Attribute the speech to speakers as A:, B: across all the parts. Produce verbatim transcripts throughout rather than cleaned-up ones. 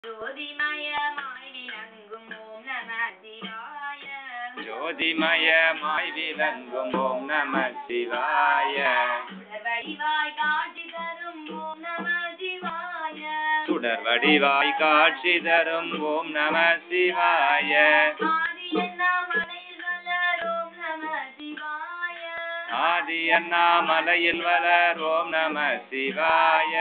A: ஜோதிமயமாய் விளங்கும் ஓம் நம சிவாய.
B: ஜோதிமயமாய் விளங்கும் ஓம் நம சிவாய.
A: சுடர்வடிவாய் காட்சி தரும் ஓம் நம சிவாய.
B: சுடர்வடிவாய் காட்சி தரும் ஓம் நம சிவாய.
A: ஆதி அண்ணாமலையில் வளர் ஓம் நம சிவாய.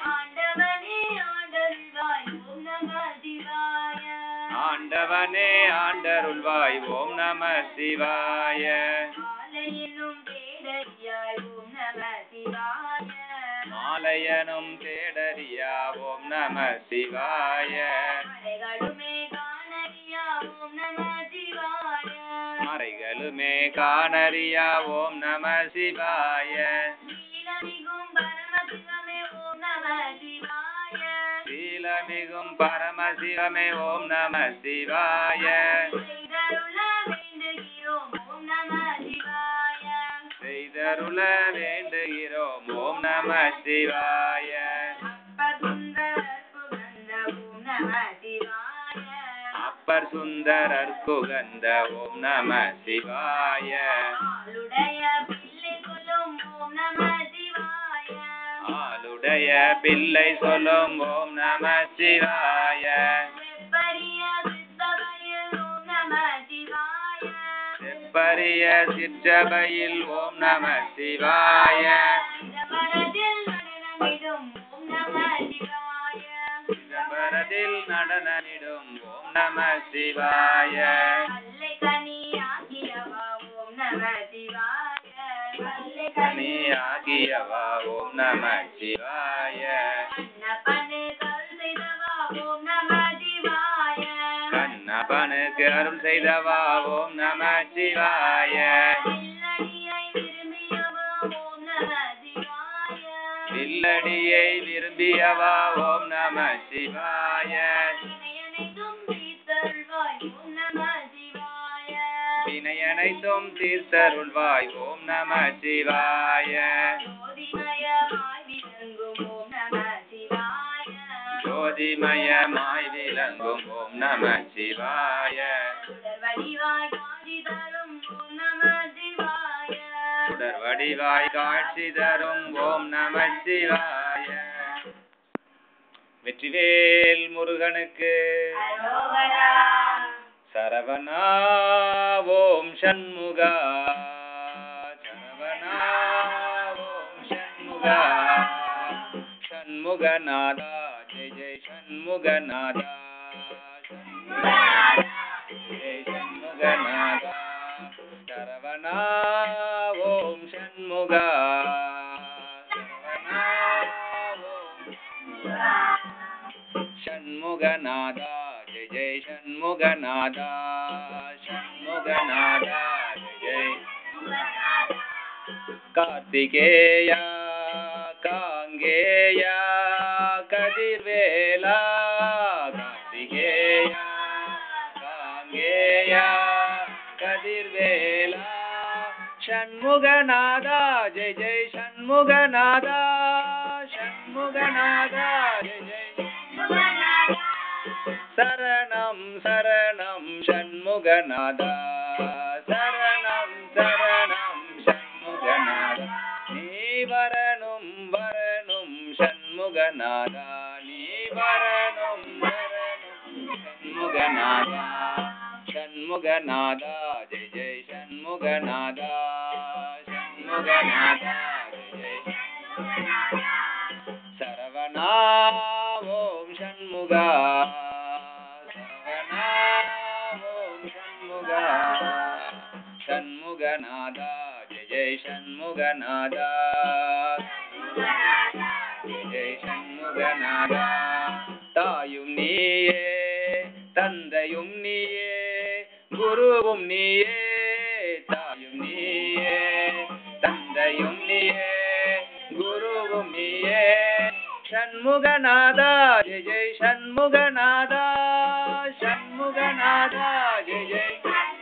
B: ஆண்டவனே ஆண்டருள்வாய் ஓம் நம சிவாய. மாலையனும் தேடறியா ஓம் நம சிவாய. மறைகளுமே காணறியா ஓம் நம சிவாய. சீலமிகும் பரமசிவமே ஓம் நம சிவாய. செய்தருள வேண்டுகிறோம் ஓம் நம சிவாய. அப்பர் சுந்தரர் குகந்த ஓம் நம சிவாய. ஆளுடைய பிள்ளை சொல்லும் ஓம் நம சிவாய. செப்பரிய சிற்றபையில் ஓம் நம சிவாய. சிதம்பரத்தில் நடனமிடும் ஓம் நம சிவாய. கனியாகியவா ஓம் நம சிவாய. கண்ணப்பனுக்கு அருள் செய்தவா ஓம் நம சிவாய. வில்லடியை விரும்பியவா ஓம் நம சிவாய. வினையனைத்தும் தீர்த்தருள்வாய் ஓம் நம சிவாய. ஜோதிமயமாய் விளங்கும் ஓம் நம சிவாய. சுடர்வடிவாய் காட்சி தரும் ஓம் நம சிவாய. வெற்றிவேல் முருகனுக்கு சரவணா ஓம் சண்முகா. சரவணா ஓம் சண்முகா. சண்முகநாதா ஜெய் ஜெய் சண்முகநாதா. ஜெய் சண்முகநாதா. சரவணா ஓம் சண்முகா. சரவணா ஓம் சண்முகநாதா ஜெய் ஜெய் சண்முகநாதா. சண்முகநாதா ஜெய் ஜெய். கார்த்திகேயா காங்கேயா கதிர்வேலா. கார்த்திகேயா காங்கேயா கதிர்வேலா. சண்முகநாதா ஜெய் ஜெய் சண்முகநாதா. சண்முகநாதா ஜெய் ஜெய். சரணம் சரணம் சண்முகநாதா. சரணம் சரணம் சண்முகநாதா. நீ வரணும் வரணும் சண்முகநாதா. நீ வரணும் வரணும் சண்முகநாதா. சண்முகநாதா ஜெய் ஜெய் சண்முகநாதா. சண்முகநாதா ஜெய் ஜெய். சரவணா ஓம் சண்முகா. சரவணா ஓம் சண்முகா. சண்முகநாதா ஜெய் ஜெய் சண்முகநாதா. ஜெய் ஜெய் சண்முகநாதா. தாயும் நீயே தந்தையும் நீயே குருவும் நீயே. தாயும் நீயே தந்தையும் நீயே குருவும் நீயே. சண்முகநாதா ஜெய் ஜெய் சண்முகநாதா. சண்முகநாதா ஜெய் ஜெய்.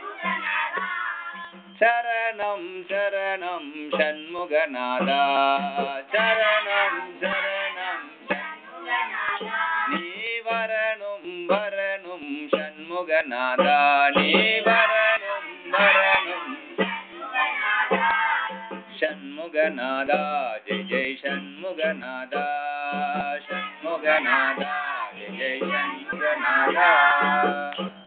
B: சரணம் சரணம் சண்முகநாதா. சரணம் சரணம் சண்முகநாதா. நீ வரணும் வரணும் சண்முகநாதா நீ வரணும் வரணும் சண்முகநாதா ஜெய் ஜெய் சண்முகநாதா சண்முகநாதா ஜெய் ஜெய் சண்முகநாதா